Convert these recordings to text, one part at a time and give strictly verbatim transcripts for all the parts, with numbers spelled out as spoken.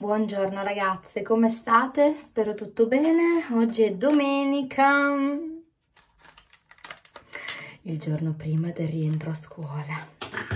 Buongiorno ragazze, come state? Spero tutto bene. Oggi è domenica, il giorno prima del rientro a scuola.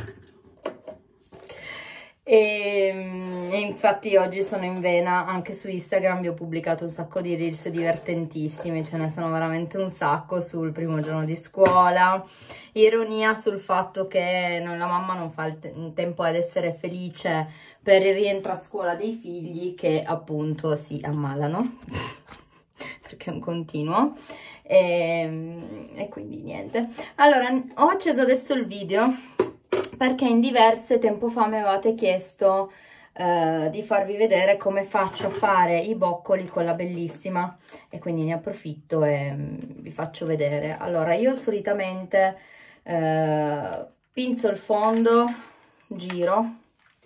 E, e infatti oggi sono in vena, anche su Instagram vi ho pubblicato un sacco di reels divertentissimi, ce ne sono veramente un sacco sul primo giorno di scuola, ironia sul fatto che non, la mamma non fa il, te il tempo ad essere felice per il rientro a scuola dei figli che appunto si ammalano, perché è un continuo, e, e quindi niente. Allora, ho acceso adesso il video perché in diverse tempo fa mi avevate chiesto eh, di farvi vedere come faccio a fare i boccoli con la Bellissima e quindi ne approfitto e mm, vi faccio vedere. Allora, io solitamente eh, pinzo il fondo, giro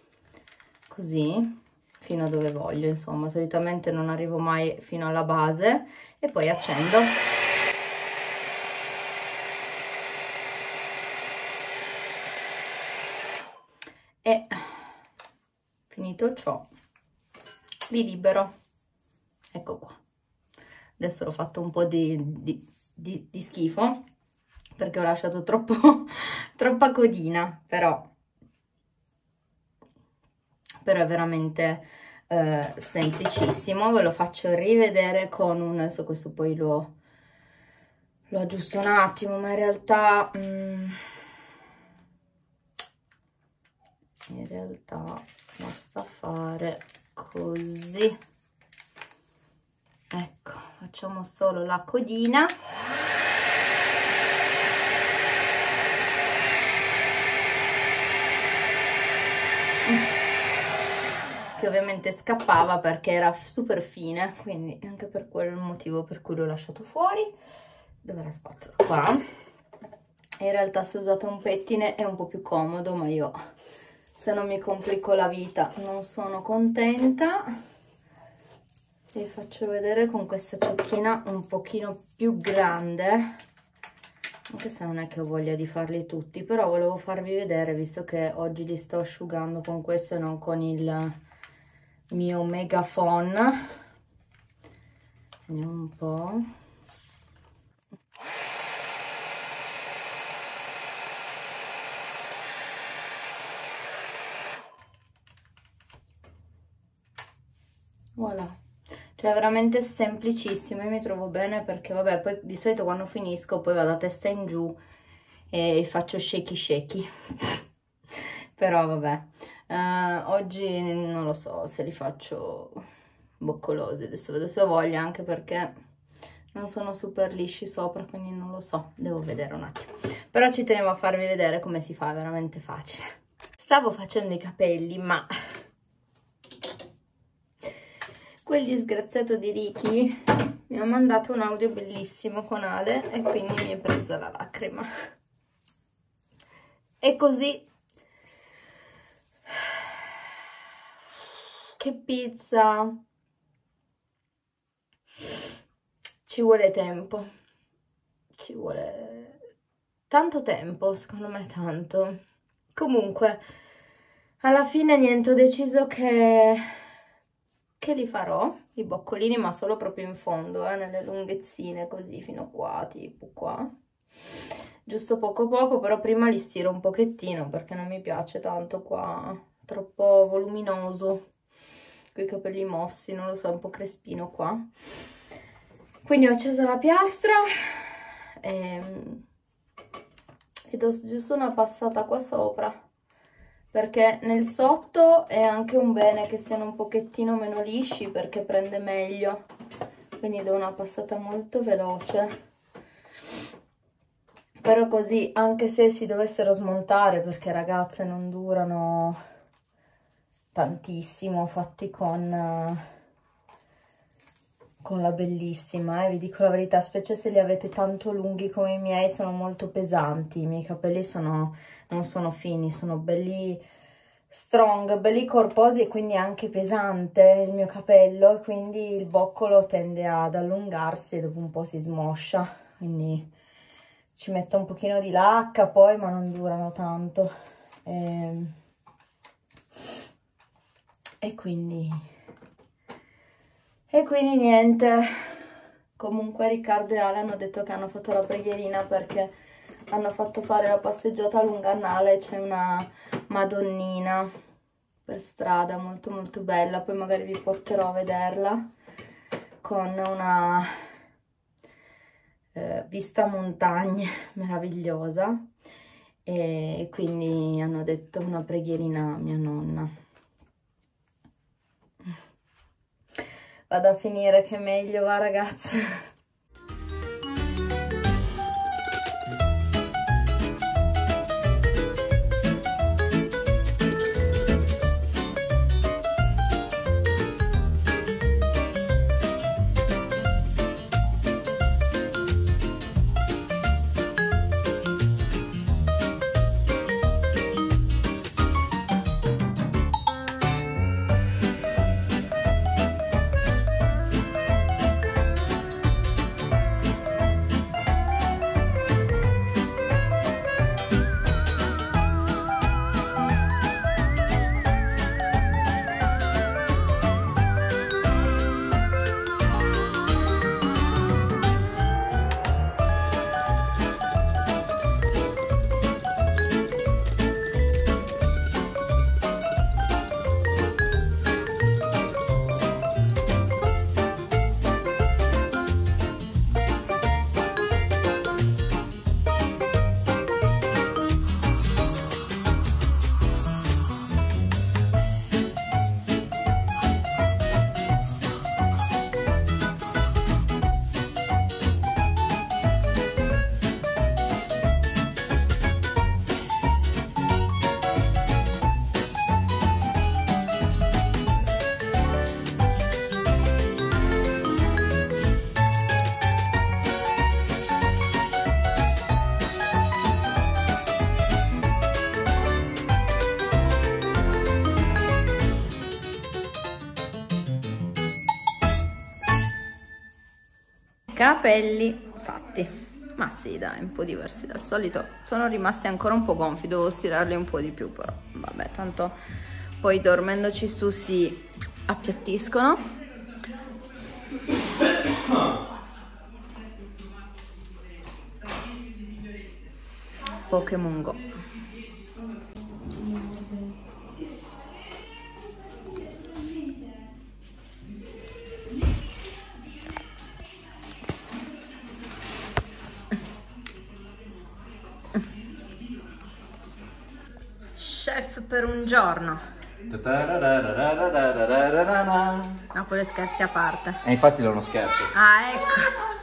così fino a dove voglio, insomma, solitamente non arrivo mai fino alla base e poi accendo. E finito ciò li libero, ecco qua. Adesso l'ho fatto un po' di, di, di, di schifo perché ho lasciato troppo troppa codina, però però è veramente eh, semplicissimo. Ve lo faccio rivedere con un, adesso questo poi lo, lo aggiusto un attimo, ma in realtà mm, in realtà basta fare così, ecco, facciamo solo la codina. Che ovviamente scappava perché era super fine, quindi anche per quel motivo per cui l'ho lasciato fuori. Dov'è la spazzola? Qua. In realtà se usate un pettine è un po' più comodo, ma io se non mi complico la vita non sono contenta. Vi faccio vedere con questa ciocchina un pochino più grande, anche se non è che ho voglia di farli tutti, però volevo farvi vedere, visto che oggi li sto asciugando con questo e non con il mio Megaphone. Vediamo un po'. Voilà, cioè veramente semplicissimo. Io mi trovo bene perché vabbè, poi di solito quando finisco poi vado a testa in giù e faccio shaky shaky però vabbè, uh, oggi non lo so se li faccio boccolosi, adesso vedo se ho voglia, anche perché non sono super lisci sopra, quindi non lo so, devo vedere un attimo, però ci tenevo a farvi vedere come si fa, è veramente facile. Stavo facendo i capelli, ma quel disgraziato di Ricky mi ha mandato un audio bellissimo con Ale e quindi mi è presa la lacrima. E così, che pizza, ci vuole tempo, ci vuole tanto tempo, secondo me tanto. Comunque, alla fine niente, ho deciso che, che li farò, i boccolini, ma solo proprio in fondo, eh, nelle lunghezzine, così, fino qua, tipo qua. Giusto poco poco, però prima li stiro un pochettino, perché non mi piace tanto qua, troppo voluminoso, con i capelli mossi, non lo so, un po' crespino qua. Quindi ho acceso la piastra e, e do giusto una passata qua sopra, perché nel sotto è anche un bene che siano un pochettino meno lisci, perché prende meglio, quindi do una passata molto veloce. Però così, anche se si dovessero smontare, perché ragazze non durano tantissimo, fatti con, con la Bellissima, eh, vi dico la verità, specie se li avete tanto lunghi come i miei, sono molto pesanti, i miei capelli sono, non sono fini, sono belli strong, belli corposi e quindi anche pesante il mio capello, e quindi il boccolo tende ad allungarsi e dopo un po' si smoscia, quindi ci metto un pochino di lacca poi, ma non durano tanto. E, e quindi E quindi niente, comunque Riccardo e Ale hanno detto che hanno fatto la preghierina perché hanno fatto fare la passeggiata lunga Nale, c'è una Madonnina per strada molto molto bella, poi magari vi porterò a vederla, con una eh, vista montagne meravigliosa, e quindi hanno detto una preghierina a mia nonna. Vado a finire che meglio va, ragazze. Capelli fatti, ma sì dai, un po' diversi dal solito, sono rimasti ancora un po' gonfi, devo stirarli un po' di più, però vabbè, tanto poi dormendoci su si appiattiscono. Pokémon Go. Chef per un giorno. No, quello è scherzi a parte. E infatti non è uno scherzo. Ah, ecco.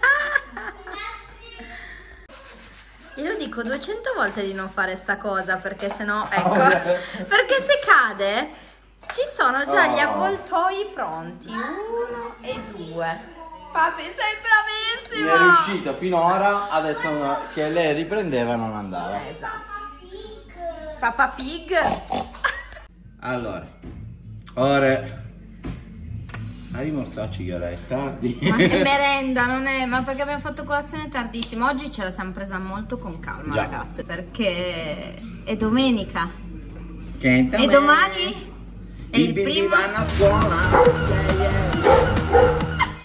Io lo dico duecento volte di non fare sta cosa, perché sennò, ecco, perché se cade ci sono già gli avvoltoi pronti, uno e due. Papi, sei bravissimo! Mi è riuscito finora, adesso che lei riprendeva non andava. Eh, esatto. Papà Pig. Allora, ore. Hai mortacci che ora è tardi. Ma che merenda, non è? Ma perché abbiamo fatto colazione tardissimo. Oggi ce la siamo presa molto con calma, già, ragazze, perché è domenica. Che e domani è il primo. Vanno a scuola. Yeah, yeah.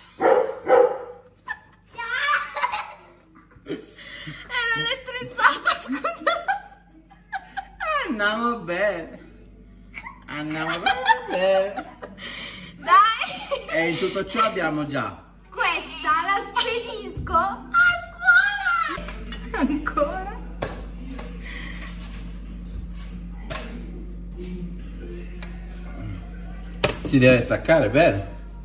Ero elettrizzata, scusa. Andiamo bene. Andiamo bene. Dai. E in tutto ciò abbiamo già. Questa la spedisco a scuola. Ancora. Si deve staccare bene.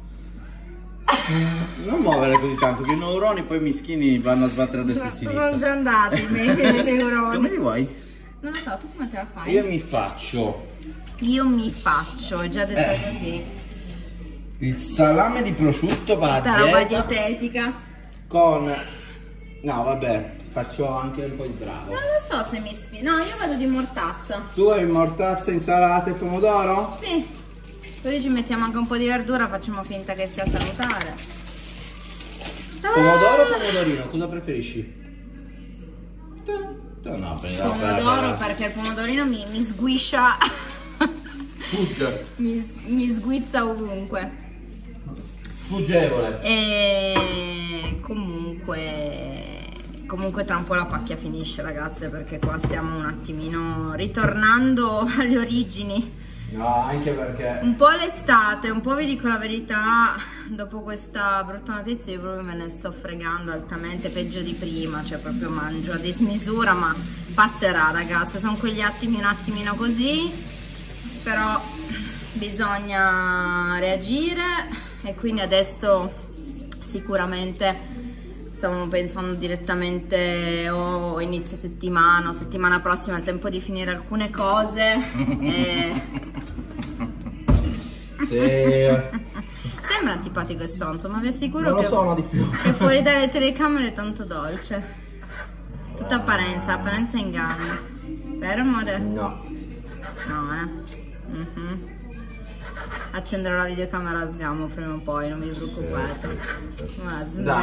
Non muovere così tanto che i neuroni poi mischini vanno a sbattere a destra e a sinistra. Sono già andati i miei neuroni. Come li vuoi? Non lo so, tu come te la fai? Io mi faccio. Io mi faccio, è già detto eh, così. Il salame di prosciutto va tutta roba dietetica. Con. No, vabbè, faccio anche un po' il bravo. Non lo so se mi ispira. No, io vado di mortazza. Tu hai mortazza, insalata e pomodoro? Sì. Così ci mettiamo anche un po' di verdura, facciamo finta che sia salutare. Pomodoro o pomodorino? Cosa preferisci? No, per pomodoro, perché il pomodorino mi, mi sguiscia. Fugge. mi, mi sguizza ovunque. Sfuggevole. E comunque, comunque tra un po' la pacchia finisce, ragazze, perché qua stiamo un attimino ritornando alle origini. No, anche perché Un po' l'estate, un po' vi dico la verità, dopo questa brutta notizia io proprio me ne sto fregando altamente, peggio di prima, cioè proprio mangio a dismisura, ma passerà, ragazze, sono quegli attimi un attimino così, però bisogna reagire e quindi adesso sicuramente stavamo pensando direttamente o oh, inizio settimana o settimana prossima, al tempo di finire alcune cose e... sì. Sembra antipatico e stronzo, ma vi assicuro non lo che, sono di più. che fuori dalle telecamere è tanto dolce. Tutta apparenza, apparenza inganna. Vero amore? No. No, eh. Mm-hmm. Accenderò la videocamera a sgamo prima o poi, non vi preoccupate. Sì. Ma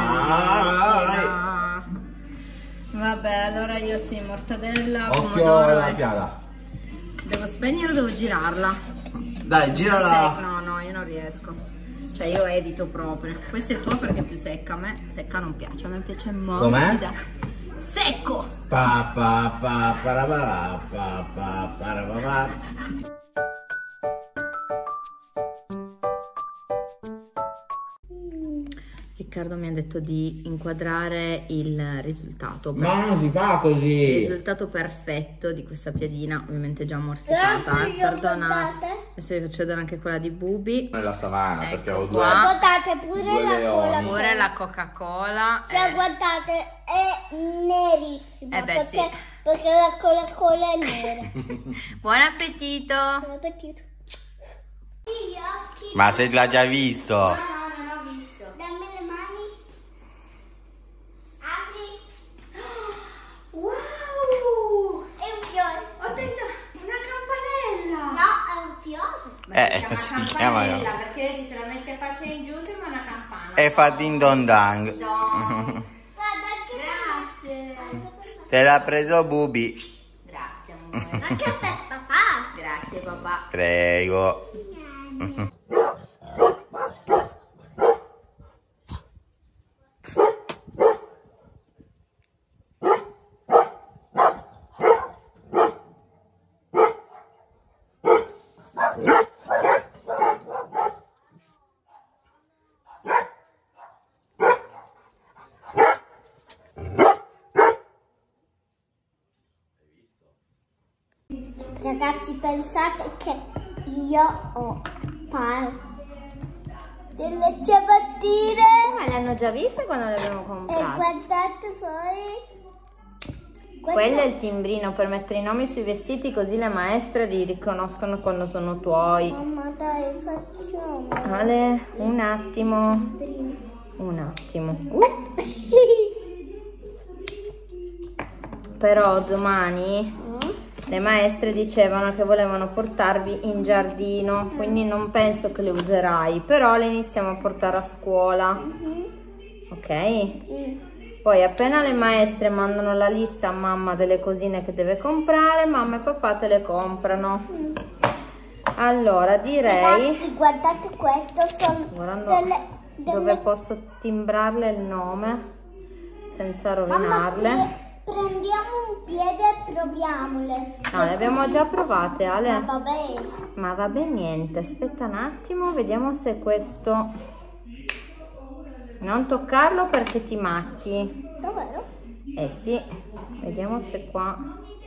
Dai. Vabbè, allora io sì, mortadella, Occhio pomodoro alla e... piada. Devo spegnere o devo girarla? Dai, girala. No, no, io non riesco. Cioè io evito proprio. Questo è tuo perché è più secca. A me secca non piace, a me piace morbida. Secco! Pa pa pa pa pa pa pa pa pa. Riccardo mi ha detto di inquadrare il risultato. Ma non si fa così. Il risultato perfetto di questa piadina, ovviamente già morsicata, eh. Perdonate. Adesso vi faccio vedere anche quella di Bubi. Nella savana, Ecco perché ho due. qua. Guardate pure due la leoni. cola. Pure la Coca-Cola. Cioè, eh. guardate, è nerissima. Eh beh, perché, sì. perché la Coca-Cola è nera. Buon appetito! Buon appetito. Gli occhi. Ma se l'ha già visto. No, non ho visto. Dammi le mani. Apri. Wow! È un fiore. Ho detto una campanella! No, è un fiore. Ma Eh, si si chiama chiama- campanella, perché vedi, se la metti a faccia in giù sembra una campana. E fa din don dang. No. Guarda che Grazie. Te l'ha preso Bubi. Grazie, amore. anche per papà. Grazie, papà. Prego. Ragazzi, pensate che io ho paura delle ciabattine. Ma le hanno già viste quando le abbiamo E comprate? guardate poi. Quello è il timbrino per mettere i nomi sui vestiti, così le maestre li riconoscono quando sono tuoi. Mamma, dai, facciamo. Ale, un attimo. Un attimo. Uh. Però domani le maestre dicevano che volevano portarvi in giardino, quindi non penso che le userai, però le iniziamo a portare a scuola. Ok? Mm. Poi appena le maestre mandano la lista a mamma delle cosine che deve comprare, mamma e papà te le comprano. Allora direi... Ragazzi, guardate questo, sono Guardando delle, delle... dove posso timbrarle il nome senza Mamma, rovinarle. pre- prendiamo un piede e proviamole. No, le abbiamo già provate, Ale. Ma va bene. Ma va bene niente, aspetta un attimo, vediamo se questo... Non toccarlo perché ti macchi. Davvero? Eh sì, vediamo se qua...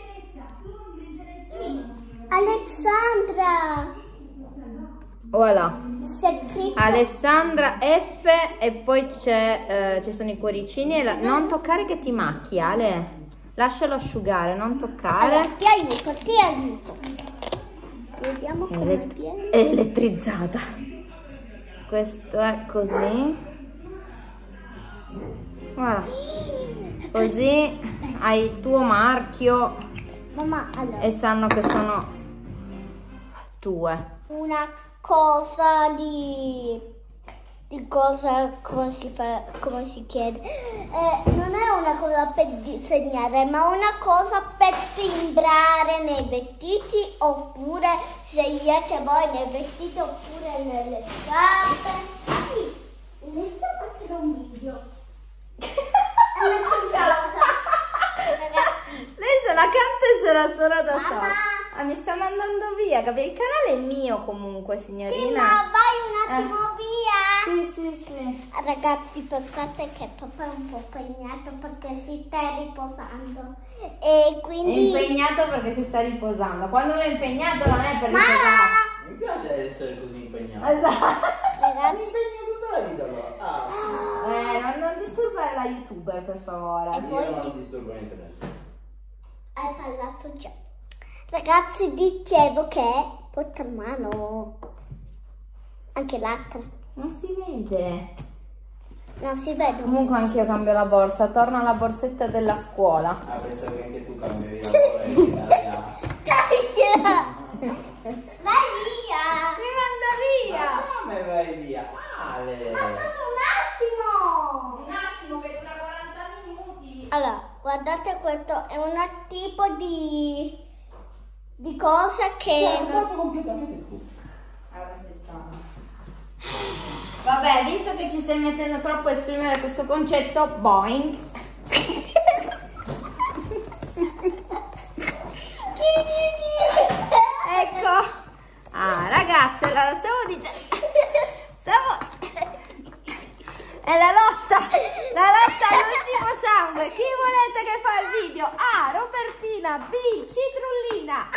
Alessandra! Voilà. Secreto. Alessandra F e poi c'è, eh, ci sono i cuoricini e la... Non toccare che ti macchi, Ale. Lascialo asciugare, non toccare. Allora, ti aiuto, ti aiuto. Vediamo come Elett- viene. è elettrizzata. Questo è così. Guarda. Così hai il tuo marchio Mamma, allora, e sanno che sono tue. una cosa di, di cosa, come si fa, come si chiede, eh, non è una cosa per disegnare, ma una cosa per timbrare nei vestiti, oppure scegliete voi nei vestiti oppure nelle scarpe. Sì. Inizio a mettere un video. Ragazzi. Lei se la canta e se la suona da Mamma. sola. Ah, mi sta mandando via, capi? Il canale è mio comunque, signorina. Sì, ma vai un attimo Eh. via. Sì, sì, sì. Ragazzi, pensate che papà è un po' impegnato perché si sta riposando. E È quindi... impegnato perché si sta riposando. Quando uno è impegnato non è per Ma... riposare. Mi piace essere così impegnato. Esatto. Mi Ragazzi, impegno tutta la vita allora. Ah, sì. Eh, non, non disturbare la youtuber, per favore. Io non disturbo niente nessuno. hai parlato già. Ragazzi, dicevo che porta in mano anche l'altra. Non si vede. Non si vede. Comunque anch'io cambio la borsa. Torno alla borsetta della scuola. Ah, pensavo che anche tu cambiavi la tua e via. Vai via. Mi manda via. Come vai via? Ale. Ma solo un attimo. Un attimo che dura quaranta minuti. Allora, guardate, questo è un tipo di di cosa che Ho fatto completamente tu. Allora sei strano. Vabbè, visto che ci stai mettendo troppo a esprimere questo concetto, boing. Ecco. Ah, ragazze, allora stavo dicendo. Stavo. È la lotta. La lotta all'ultimo sangue. Chi volete che fa il video? A. Robertina. B. Citrullina.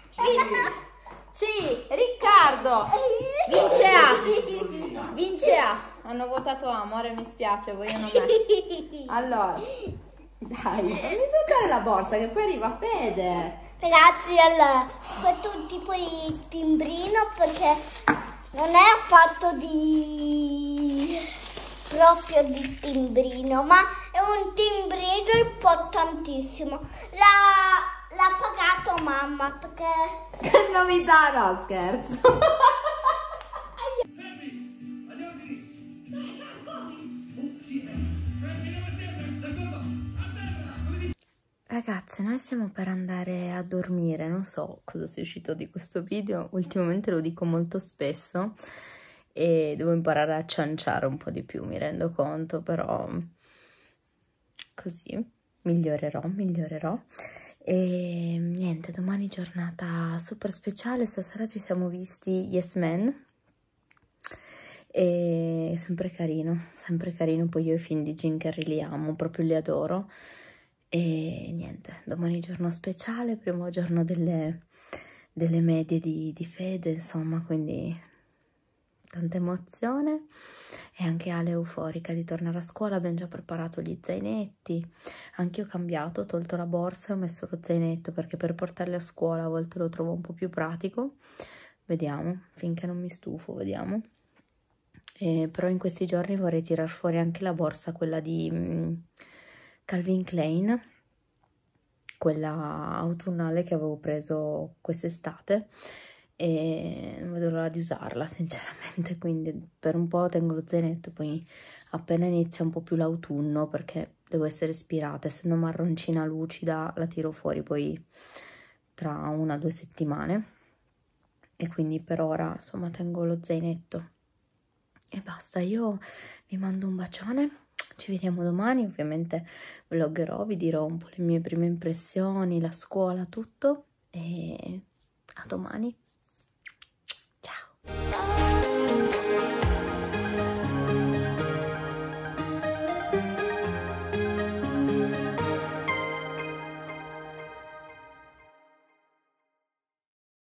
C. Riccardo. Vince A. Vince A. Hanno votato A, amore, mi spiace, vogliono me. Allora, dai, fammi soltare la borsa che poi arriva Fede. Ragazzi, allora, questo è un tipo di timbrino perché non è affatto di proprio di timbrino, ma è un timbrino importantissimo. L'ha, l'ha pagato mamma perché... Che novità, no scherzo. Ragazze, noi stiamo per andare a dormire, non so cosa sia uscito di questo video, ultimamente lo dico molto spesso e devo imparare a cianciare un po' di più, mi rendo conto, però così migliorerò, migliorerò. E niente, domani giornata super speciale, stasera ci siamo visti Yes Man, e sempre carino, sempre carino, poi io i film di Jim Carrey li amo, proprio li adoro. E niente, domani giorno speciale, primo giorno delle, delle medie di, di Fede, insomma, quindi tanta emozione e anche Ale euforica di tornare a scuola. Abbiamo già preparato gli zainetti, anche io ho cambiato, ho tolto la borsa e ho messo lo zainetto perché per portarli a scuola a volte lo trovo un po' più pratico. Vediamo, finché non mi stufo, vediamo. E, però in questi giorni vorrei tirar fuori anche la borsa, quella di... Mh, Calvin Klein, quella autunnale che avevo preso quest'estate e non vedo l'ora di usarla sinceramente, quindi per un po' tengo lo zainetto, poi appena inizia un po' più l'autunno, perché devo essere ispirata, essendo marroncina lucida la tiro fuori poi tra una o due settimane e quindi per ora insomma tengo lo zainetto e basta. Io vi mando un bacione. Ci vediamo domani, ovviamente vloggerò, vi dirò un po' le mie prime impressioni, la scuola, tutto e a domani.